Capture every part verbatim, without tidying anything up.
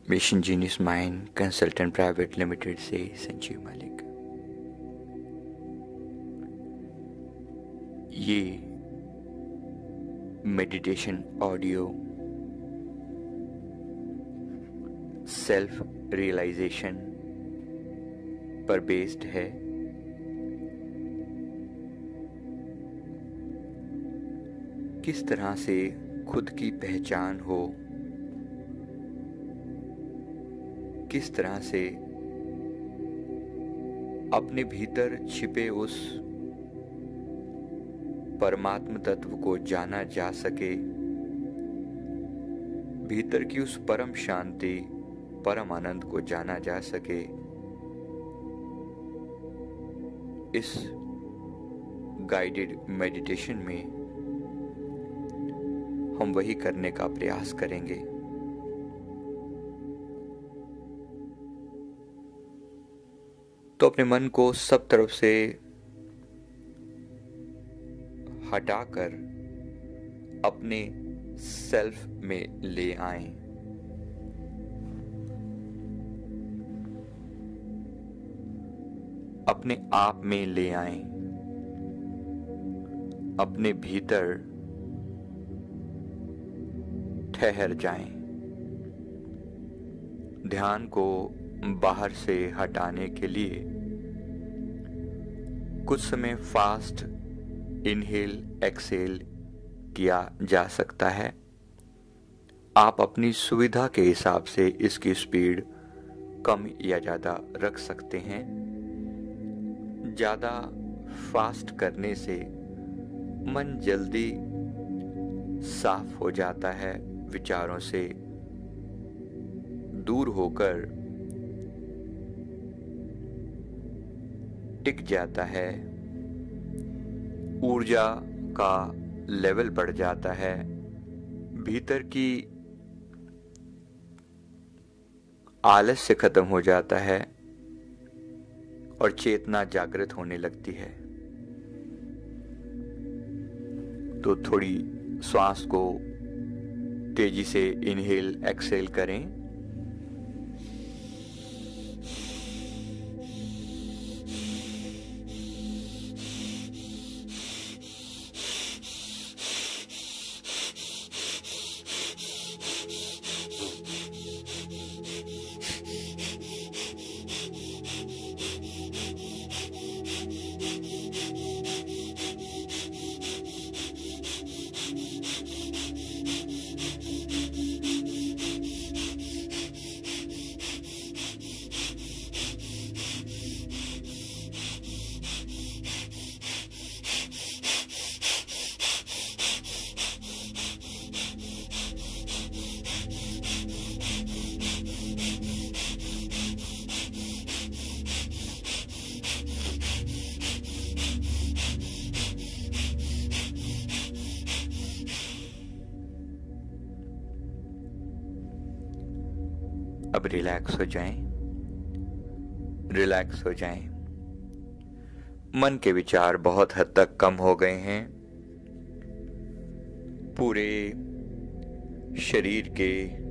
Mission genius mind consultant private limited से संजीव मलिक। ये meditation audio self realisation पर based है। किस तरह से खुद की पहचान हो, किस तरह से अपने भीतर छिपे उस परमात्म तत्व को जाना जा सके, भीतर की उस परम शांति परम आनंद को जाना जा सके। इस गाइडेड मेडिटेशन में हम वही करने का प्रयास करेंगे। तो अपने मन को सब तरफ से हटाकर अपने सेल्फ में ले आएं। अपने आप में ले आएं। अपने भीतर ठहर जाएं। ध्यान को बाहर से हटाने के लिए कुछ समय फास्ट इनहेल एक्सेल किया जा सकता है। आप अपनी सुविधा के हिसाब से इसकी स्पीड कम या ज़्यादा रख सकते हैं। ज़्यादा फास्ट करने से मन जल्दी साफ हो जाता है, विचारों से दूर होकर टिक जाता है, ऊर्जा का लेवल बढ़ जाता है, भीतर की आलस्य खत्म हो जाता है और चेतना जागृत होने लगती है। तो थोड़ी श्वास को तेजी से इनहेल एक्सेल करें। अब रिलैक्स हो जाएं, रिलैक्स हो जाएं। मन के विचार बहुत हद तक कम हो गए हैं। पूरे शरीर के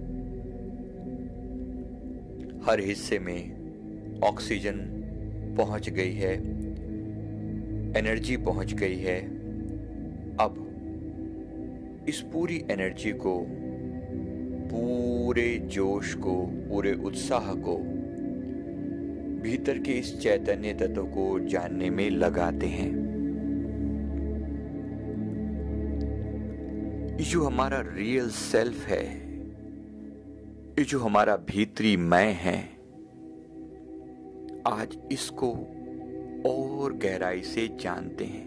हर हिस्से में ऑक्सीजन पहुंच गई है, एनर्जी पहुंच गई है। अब इस पूरी एनर्जी को, पूरे जोश को, पूरे उत्साह को भीतर के इस चैतन्य तत्व को जानने में लगाते हैं। ये जो हमारा रियल सेल्फ है, ये जो हमारा भीतरी मैं है, आज इसको और गहराई से जानते हैं।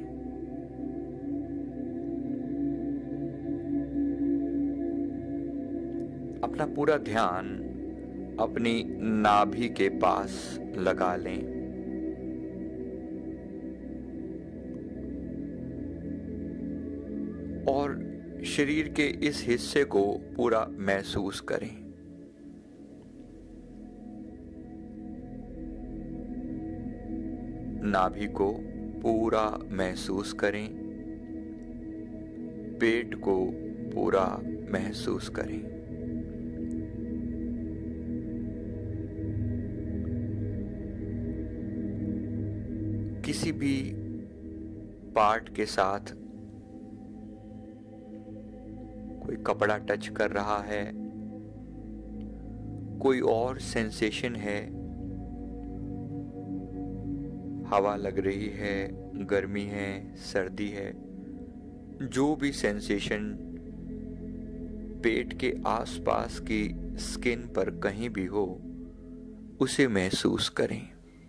अपना पूरा ध्यान अपनी नाभि के पास लगा लें। और शरीर के इस हिस्से को पूरा महसूस करें। नाभि को पूरा महसूस करें, पेट को पूरा महसूस करें। किसी भी पार्ट के साथ कोई कपड़ा टच कर रहा है, कोई और सेंसेशन है, हवा लग रही है, गर्मी है, सर्दी है, जो भी सेंसेशन पेट के आसपास की स्किन पर कहीं भी हो, उसे महसूस करें।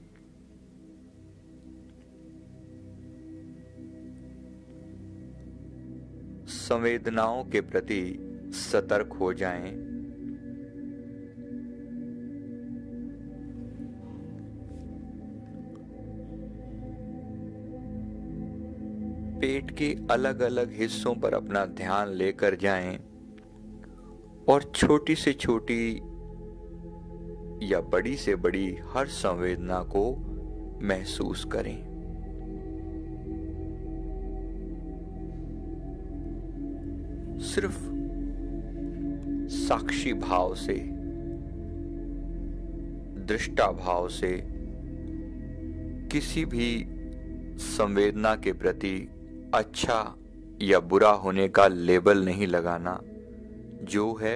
संवेदनाओं के प्रति सतर्क हो जाएं। पेट के अलग अलग हिस्सों पर अपना ध्यान लेकर जाएं और छोटी से छोटी या बड़ी से बड़ी हर संवेदना को महसूस करें। सिर्फ साक्षी भाव से, दृष्टा भाव से किसी भी संवेदना के प्रति अच्छा या बुरा होने का लेबल नहीं लगाना। जो है,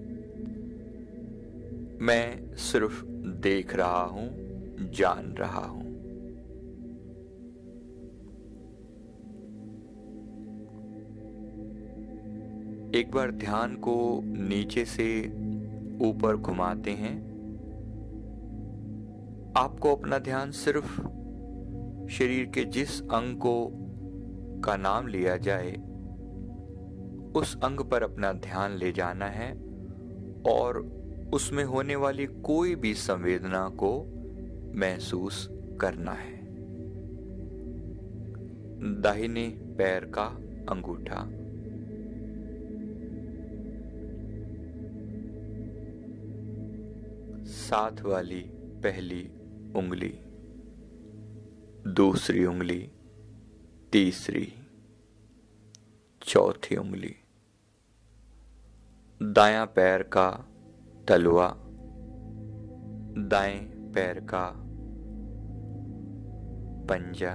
मैं सिर्फ देख रहा हूं, जान रहा हूं। एक बार ध्यान को नीचे से ऊपर घुमाते हैं। आपको अपना ध्यान सिर्फ शरीर के जिस अंग को का नाम लिया जाए, उस अंग पर अपना ध्यान ले जाना है और उसमें होने वाली कोई भी संवेदना को महसूस करना है। दाहिने पैर का अंगूठा, साथ वाली पहली उंगली, दूसरी उंगली, तीसरी, चौथी उंगली, दायां पैर का तलवा, दाएं पैर का पंजा,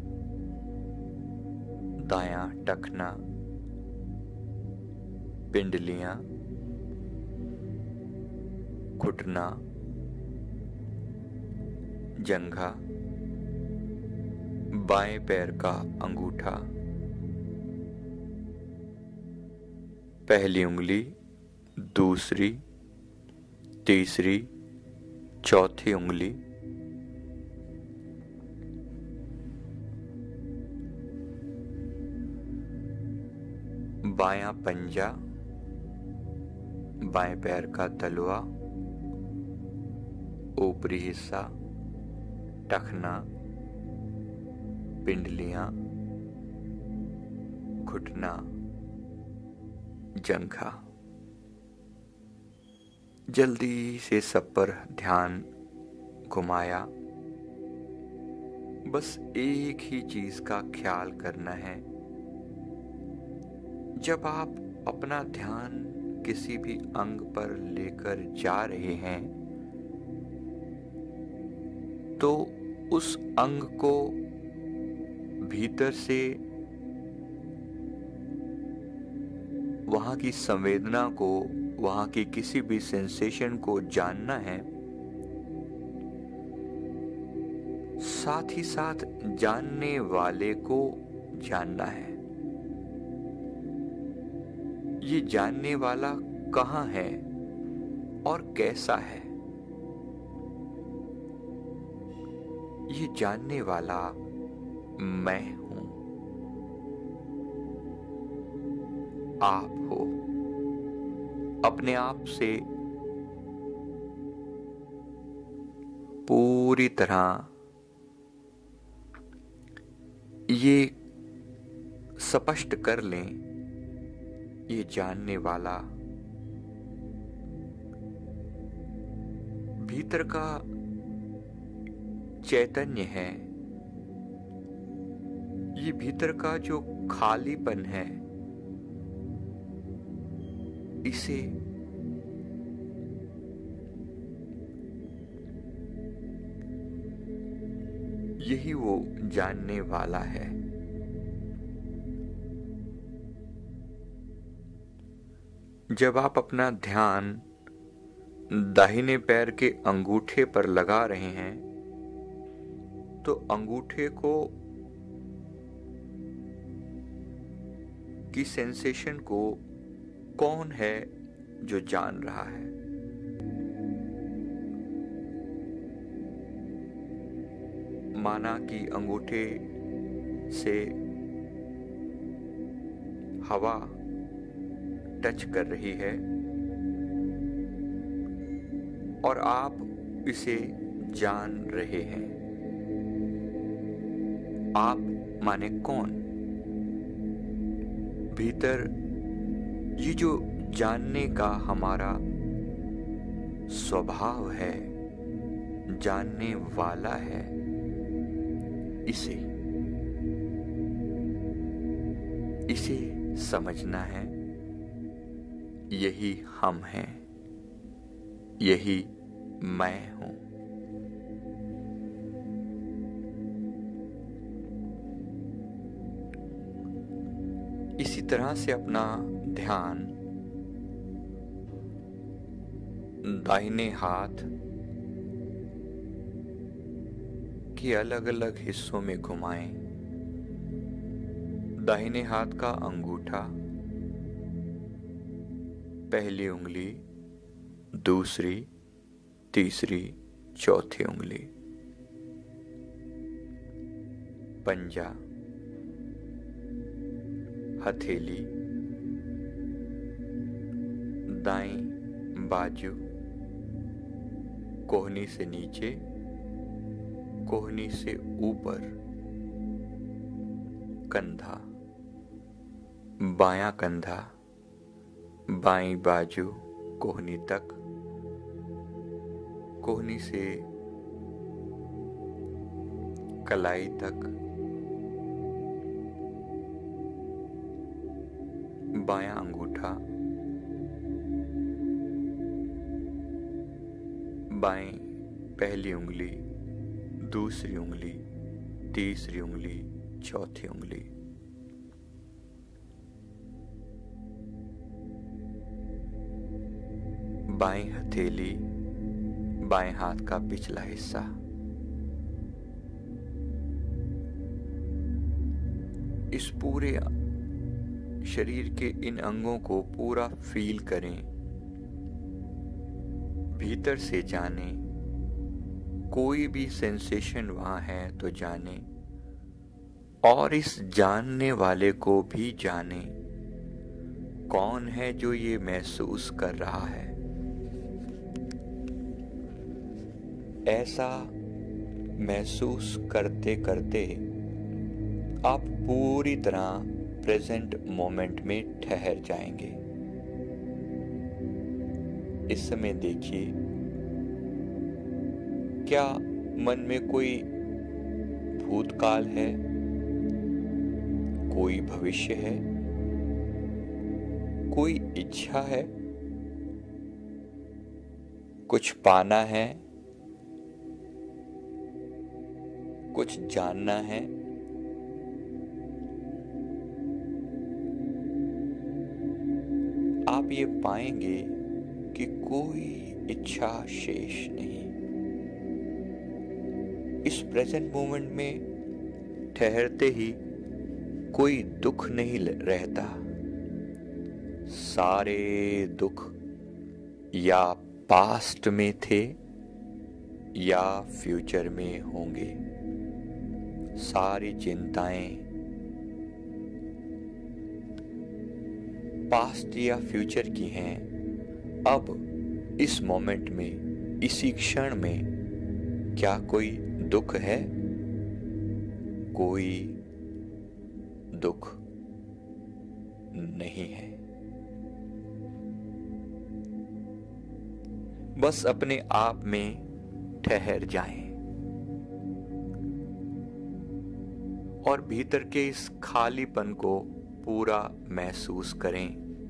दायां टखना, पिंडलियां, घुटना, जंघा, बाएं पैर का अंगूठा, पहली उंगली, दूसरी, तीसरी, चौथी उंगली, बायां पंजा, बाएं पैर का तलवा, ऊपरी हिस्सा, टखना, पिंडलियां, घुटना, जंघा। जल्दी से सब पर ध्यान घुमाया। बस एक ही चीज का ख्याल करना है। जब आप अपना ध्यान किसी भी अंग पर लेकर जा रहे हैं, तो उस अंग को भीतर से वहां की संवेदना को, वहां की किसी भी सेंसेशन को जानना है। साथ ही साथ जानने वाले को जानना है। ये जानने वाला कहाँ है और कैसा है? ये जानने वाला मैं हूं, आप हो। अपने आप से पूरी तरह ये स्पष्ट कर लें, ये जानने वाला भीतर का चैतन्य है। ये भीतर का जो खालीपन है, इसे यही वो जानने वाला है। जब आप अपना ध्यान दाहिने पैर के अंगूठे पर लगा रहे हैं तो अंगूठे को की सेंसेशन को कौन है जो जान रहा है? माना कि अंगूठे से हवा टच कर रही है और आप इसे जान रहे हैं। आप माने कौन? भीतर ये जो जानने का हमारा स्वभाव है, जानने वाला है, इसे इसे समझना है। यही हम हैं, यही मैं हूं। इसी तरह से अपना ध्यान दाहिने हाथ के अलग अलग हिस्सों में घुमाएं। दाहिने हाथ का अंगूठा, पहली उंगली, दूसरी, तीसरी, चौथी उंगली, पंजा, हथेली, दाईं बाजू, कोहनी से नीचे, कोहनी से ऊपर, कंधा, बायां कंधा, बाईं बाजू कोहनी तक, कोहनी से कलाई तक, बायां अंगूठा, बाएं पहली उंगली, दूसरी उंगली, तीसरी उंगली, चौथी उंगली, बाएं हथेली, बाएं हाथ का पिछला हिस्सा। इस पूरे शरीर के इन अंगों को पूरा फील करें, भीतर से जाने। कोई भी सेंसेशन वहां है तो जाने, और इस जानने वाले को भी जाने। कौन है जो ये महसूस कर रहा है? ऐसा महसूस करते करते आप पूरी तरह प्रेजेंट मोमेंट में ठहर जाएंगे। इस समय देखिए, क्या मन में कोई भूतकाल है, कोई भविष्य है, कोई इच्छा है, कुछ पाना है, कुछ जानना है? आप ये पाएंगे कि कोई इच्छा शेष नहीं। इस प्रेजेंट मोमेंट में ठहरते ही कोई दुख नहीं रहता। सारे दुख या पास्ट में थे या फ्यूचर में होंगे। सारी चिंताएं पास्ट या फ्यूचर की हैं। अब इस मोमेंट में, इसी क्षण में क्या कोई दुख है? कोई दुख नहीं है। बस अपने आप में ठहर जाएं और भीतर के इस खालीपन को पूरा महसूस करें।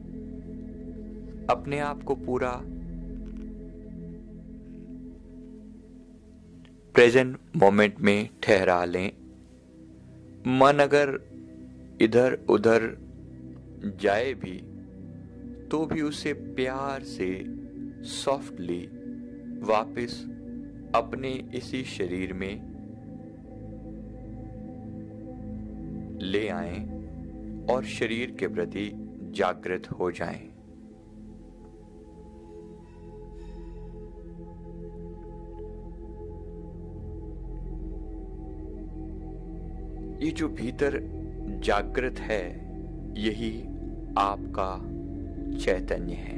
अपने आप को पूरा प्रेजेंट मोमेंट में ठहरा लें। मन अगर इधर उधर जाए भी तो भी उसे प्यार से सॉफ्टली वापस अपने इसी शरीर में ले आएं और शरीर के प्रति जागृत हो जाएं। ये जो भीतर जागृत है यही आपका चैतन्य है।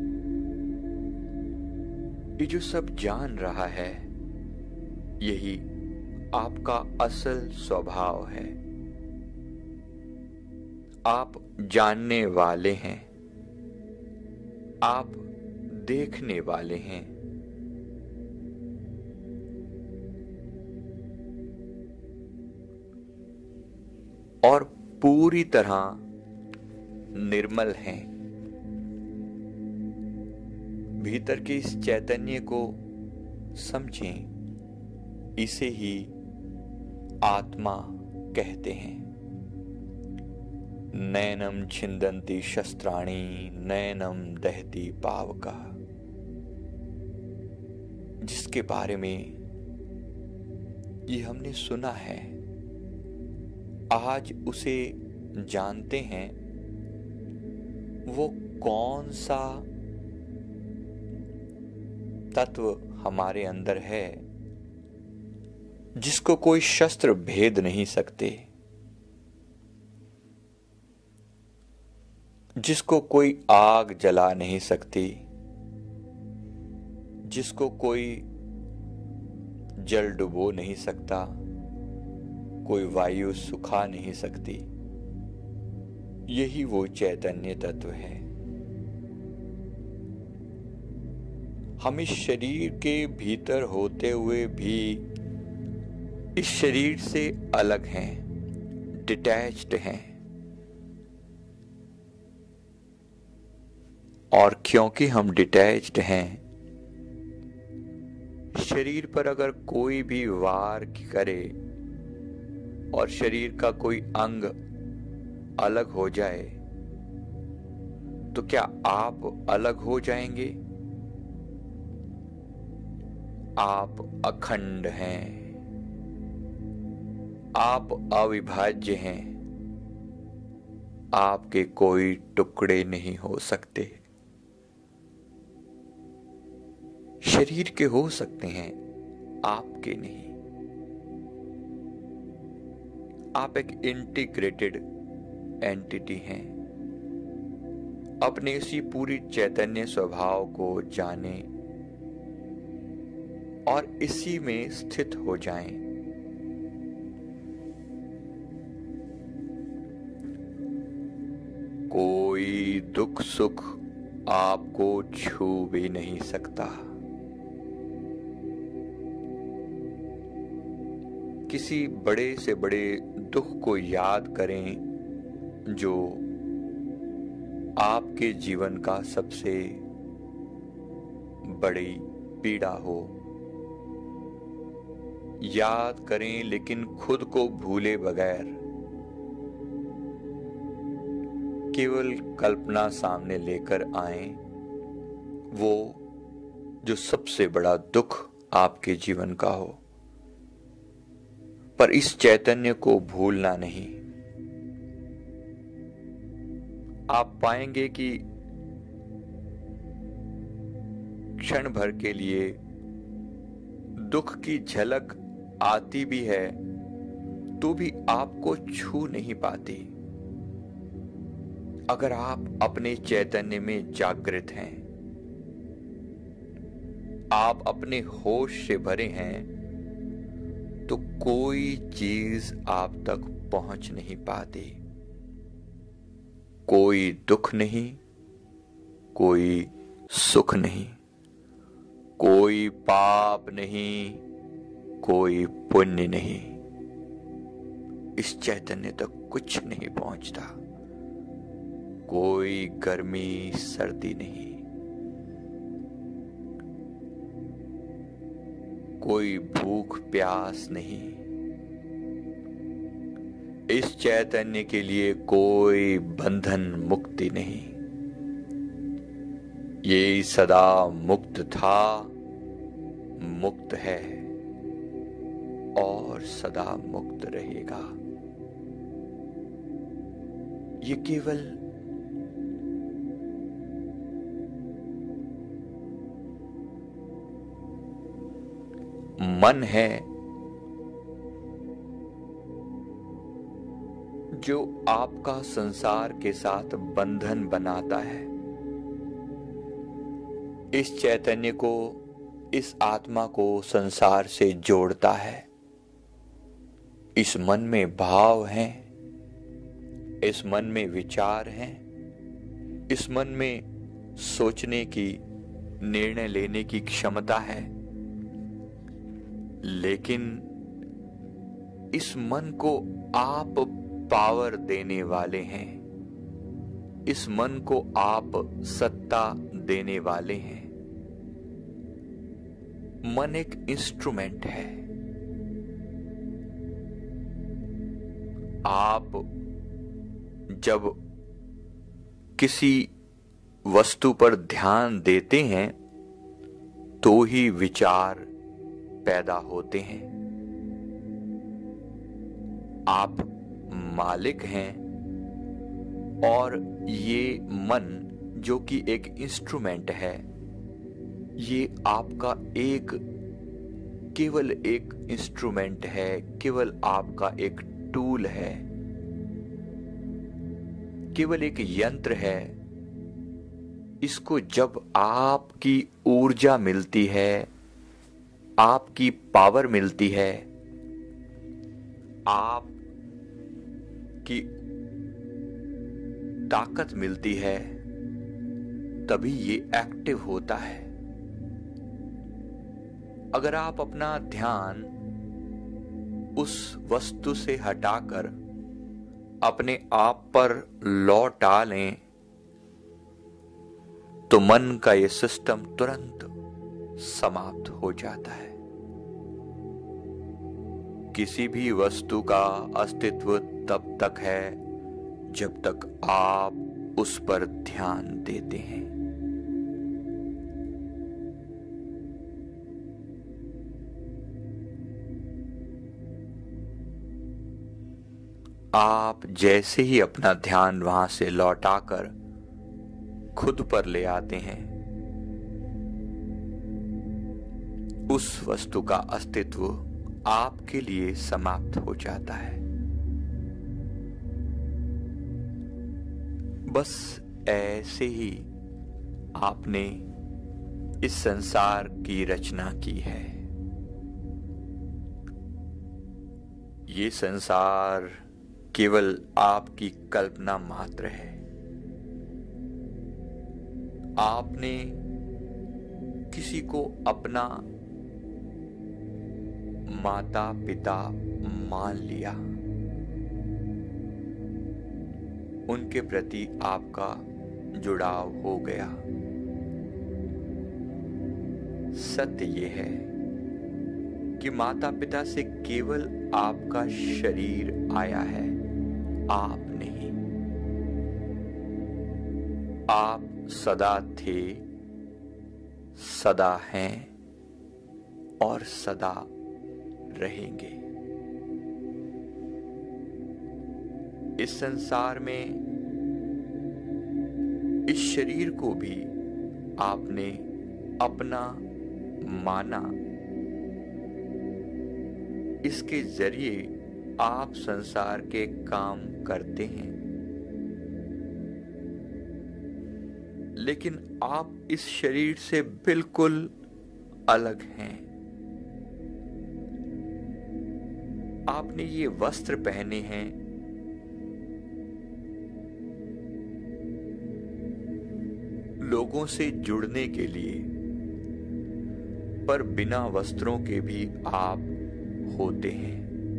ये जो सब जान रहा है यही आपका असल स्वभाव है। आप जानने वाले हैं, आप देखने वाले हैं। और पूरी तरह निर्मल हैं। भीतर के इस चैतन्य को समझें, इसे ही आत्मा कहते हैं। नैनम छिंदन्ति शस्त्राणि नैनम दहति पावका, जिसके बारे में ये हमने सुना है, आज उसे जानते हैं। वो कौन सा तत्व हमारे अंदर है जिसको कोई शस्त्र भेद नहीं सकते, जिसको कोई आग जला नहीं सकती, जिसको कोई जल डुबो नहीं सकता, कोई वायु सुखा नहीं सकती। यही वो चैतन्य तत्व है। हम इस शरीर के भीतर होते हुए भी इस शरीर से अलग हैं, डिटैच्ड हैं। और क्योंकि हम डिटैच्ड हैं, शरीर पर अगर कोई भी वार करे और शरीर का कोई अंग अलग हो जाए तो क्या आप अलग हो जाएंगे? आप अखंड हैं, आप अविभाज्य हैं, आपके कोई टुकड़े नहीं हो सकते। शरीर के हो सकते हैं, आपके नहीं। आप एक इंटीग्रेटेड एंटिटी हैं। अपने इसी पूरी चैतन्य स्वभाव को जानें और इसी में स्थित हो जाएं। कोई दुख सुख आपको छू भी नहीं सकता। किसी बड़े से बड़े दुख को याद करें जो आपके जीवन का सबसे बड़ी पीड़ा हो। याद करें लेकिन खुद को भूले बगैर, केवल कल्पना सामने लेकर आए वो जो सबसे बड़ा दुख आपके जीवन का हो, पर इस चैतन्य को भूलना नहीं। आप पाएंगे कि क्षण भर के लिए दुख की झलक आती भी है तो भी आपको छू नहीं पाती। अगर आप अपने चैतन्य में जागृत हैं, आप अपने होश से भरे हैं, तो कोई चीज आप तक पहुंच नहीं पाती। कोई दुख नहीं, कोई सुख नहीं, कोई पाप नहीं, कोई पुण्य नहीं। इस चैतन्य तक कुछ नहीं पहुंचता। कोई गर्मी सर्दी नहीं, कोई भूख प्यास नहीं। इस चैतन्य के लिए कोई बंधन मुक्ति नहीं। ये सदा मुक्त था, मुक्त है और सदा मुक्त रहेगा। ये केवल मन है जो आपका संसार के साथ बंधन बनाता है। इस चैतन्य को, इस आत्मा को संसार से जोड़ता है। इस मन में भाव हैं, इस मन में विचार हैं, इस मन में सोचने की, निर्णय लेने की क्षमता है। लेकिन इस मन को आप पावर देने वाले हैं, इस मन को आप सत्ता देने वाले हैं। मन एक इंस्ट्रूमेंट है। आप जब किसी वस्तु पर ध्यान देते हैं तो ही विचार पैदा होते हैं। आप मालिक हैं और ये मन जो कि एक इंस्ट्रूमेंट है, ये आपका एक केवल एक इंस्ट्रूमेंट है, केवल आपका एक टूल है, केवल एक यंत्र है। इसको जब आपकी ऊर्जा मिलती है, आपकी पावर मिलती है, आप की ताकत मिलती है, तभी ये एक्टिव होता है। अगर आप अपना ध्यान उस वस्तु से हटाकर अपने आप पर लौटा लें तो मन का यह सिस्टम तुरंत समाप्त हो जाता है। किसी भी वस्तु का अस्तित्व तब तक है जब तक आप उस पर ध्यान देते हैं। आप जैसे ही अपना ध्यान वहां से लौटाकर खुद पर ले आते हैं, उस वस्तु का अस्तित्व आपके लिए समाप्त हो जाता है। बस ऐसे ही आपने इस संसार की रचना की है। ये संसार केवल आपकी कल्पना मात्र है। आपने किसी को अपना माता पिता मान लिया, उनके प्रति आपका जुड़ाव हो गया। सत्य ये है कि माता पिता से केवल आपका शरीर आया है, आप नहीं। आप सदा थे, सदा हैं और सदा रहेंगे। इस संसार में इस शरीर को भी आपने अपना माना। इसके जरिए आप संसार के काम करते हैं, लेकिन आप इस शरीर से बिल्कुल अलग हैं। आपने ये वस्त्र पहने हैं, लोगों से जुड़ने के लिए, पर बिना वस्त्रों के भी आप होते हैं।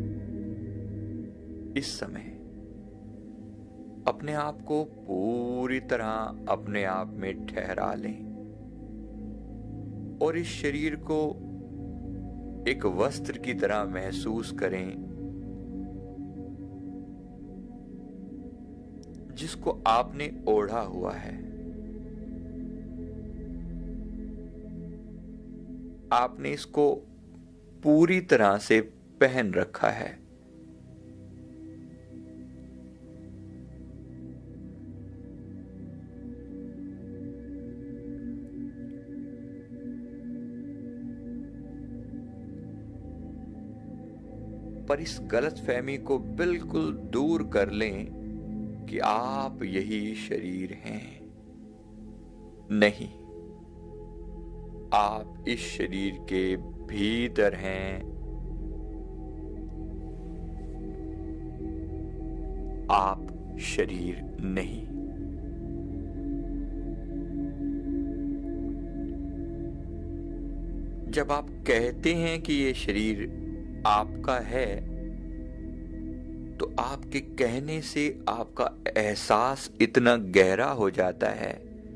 इस समय अपने आप को पूरी तरह अपने आप में ठहरा लें और इस शरीर को एक वस्त्र की तरह महसूस करें जिसको आपने ओढ़ा हुआ है। आपने इसको पूरी तरह से पहन रखा है। पर इस गलतफहमी को बिल्कुल दूर कर लें कि आप यही शरीर हैं। नहीं, आप इस शरीर के भीतर हैं। आप शरीर नहीं। जब आप कहते हैं कि ये शरीर आपका है, तो आपके कहने से आपका एहसास इतना गहरा हो जाता है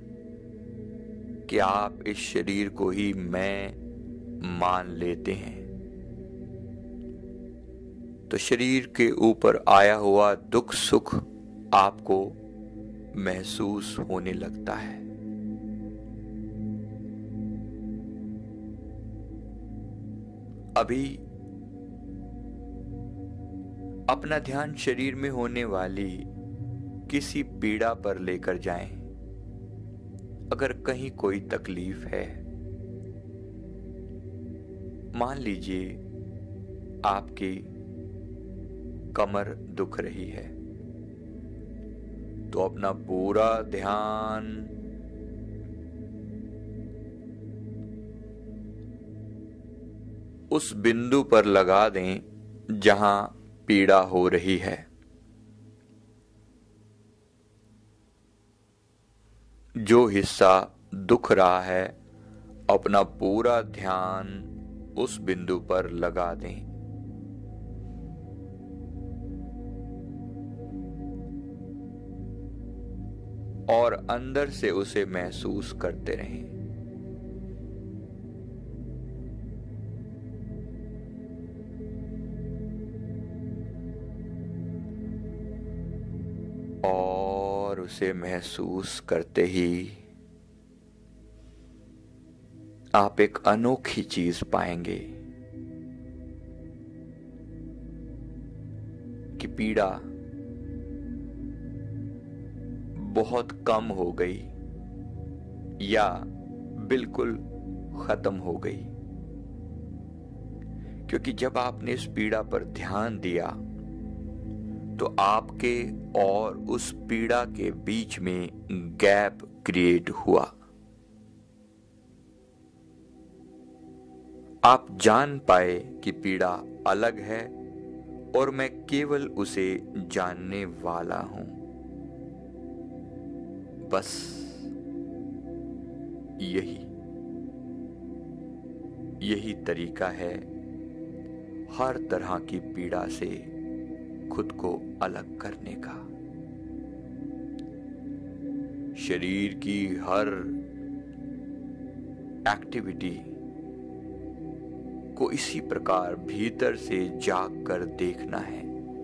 कि आप इस शरीर को ही मैं मान लेते हैं। तो शरीर के ऊपर आया हुआ दुख सुख आपको महसूस होने लगता है। अभी अपना ध्यान शरीर में होने वाली किसी पीड़ा पर लेकर जाएं। अगर कहीं कोई तकलीफ है, मान लीजिए आपकी कमर दुख रही है, तो अपना पूरा ध्यान उस बिंदु पर लगा दें जहां पीड़ा हो रही है। जो हिस्सा दुख रहा है, अपना पूरा ध्यान उस बिंदु पर लगा दें। और अंदर से उसे महसूस करते रहें। और उसे महसूस करते ही आप एक अनोखी चीज पाएंगे कि पीड़ा बहुत कम हो गई या बिल्कुल खत्म हो गई। क्योंकि जब आपने इस पीड़ा पर ध्यान दिया, तो आपके और उस पीड़ा के बीच में गैप क्रिएट हुआ। आप जान पाए कि पीड़ा अलग है और मैं केवल उसे जानने वाला हूं। बस यही यही तरीका है हर तरह की पीड़ा से खुद को अलग करने का। शरीर की हर एक्टिविटी को इसी प्रकार भीतर से जाग कर देखना है।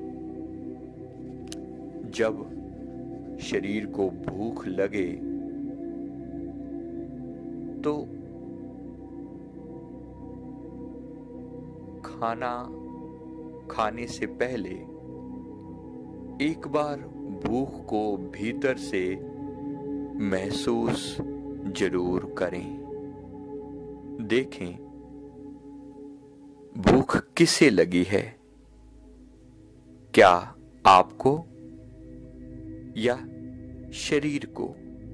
जब शरीर को भूख लगे तो खाना खाने से पहले एक बार भूख को भीतर से महसूस जरूर करें। देखें भूख किसे लगी है, क्या आपको या शरीर को।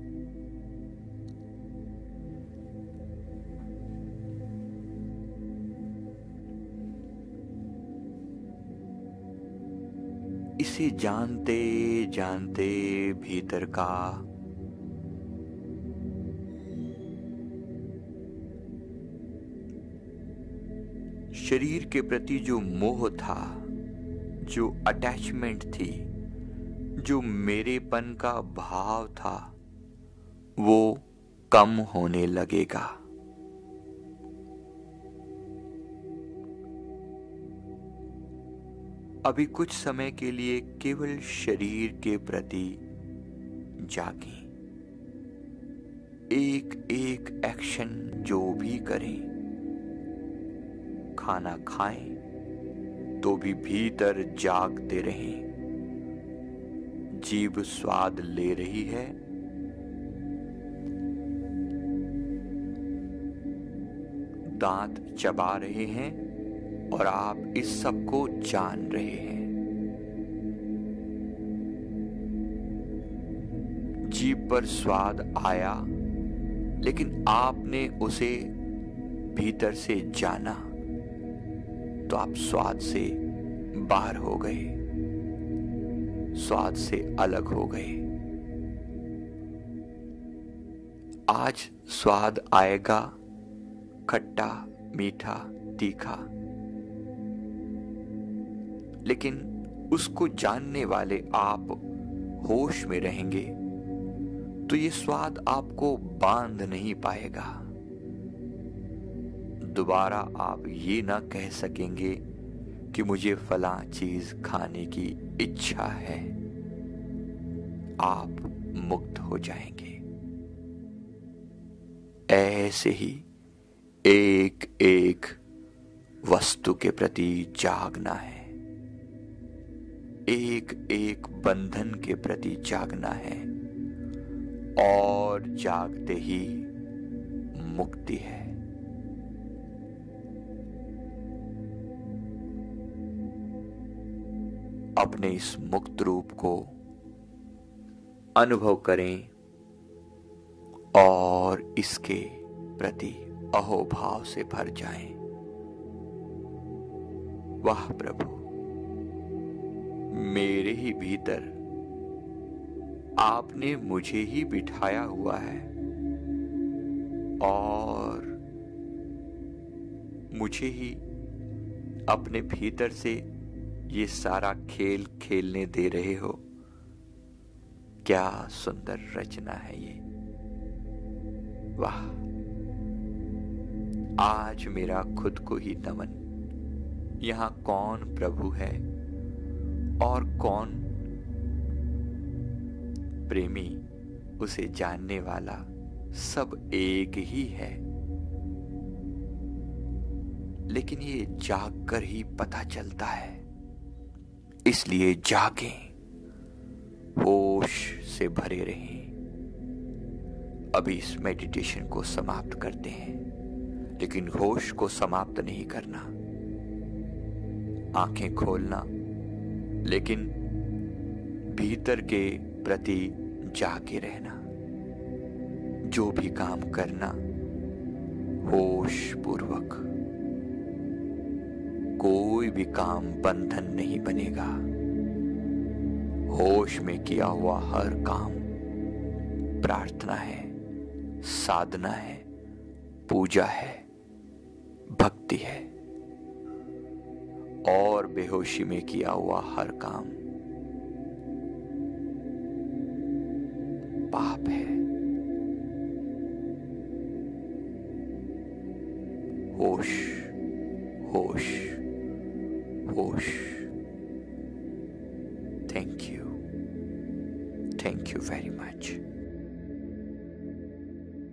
इसे जानते जानते भीतर का शरीर के प्रति जो मोह था, जो अटैचमेंट थी, जो मेरेपन का भाव था, वो कम होने लगेगा। अभी कुछ समय के लिए केवल शरीर के प्रति जागें। एक एक एक्शन जो भी करें, खाना खाएं तो भी भीतर जागते रहें। जीभ स्वाद ले रही है, दांत चबा रहे हैं और आप इस सब को जान रहे हैं। जीभ पर स्वाद आया, लेकिन आपने उसे भीतर से जाना, तो आप स्वाद से बाहर हो गए, स्वाद से अलग हो गए। आज स्वाद आएगा खट्टा, मीठा, तीखा, लेकिन उसको जानने वाले आप होश में रहेंगे तो ये स्वाद आपको बांध नहीं पाएगा। दोबारा आप ये ना कह सकेंगे कि मुझे फलां चीज खाने की इच्छा है। आप मुक्त हो जाएंगे। ऐसे ही एक एक वस्तु के प्रति जागना है, एक एक बंधन के प्रति जागना है, और जागते ही मुक्ति है। अपने इस मुक्त रूप को अनुभव करें और इसके प्रति अहोभाव से भर जाएं। वाह प्रभु, मेरे ही भीतर आपने मुझे ही बिठाया हुआ है और मुझे ही अपने भीतर से ये सारा खेल खेलने दे रहे हो। क्या सुंदर रचना है ये। वाह, आज मेरा खुद को ही नमन। यहां कौन प्रभु है और कौन प्रेमी, उसे जानने वाला, सब एक ही है। लेकिन ये जाग कर ही पता चलता है, इसलिए जागें, होश से भरे रहें। अभी इस मेडिटेशन को समाप्त करते हैं, लेकिन होश को समाप्त नहीं करना। आंखें खोलना, लेकिन भीतर के प्रति जागे रहना। जो भी काम करना होश पूर्वक। कोई भी काम बंधन नहीं बनेगा। होश में किया हुआ हर काम प्रार्थना है, साधना है, पूजा है, भक्ति है। और बेहोशी में किया हुआ हर काम पाप है। होश, होश, होश। Thank you. Thank you very much.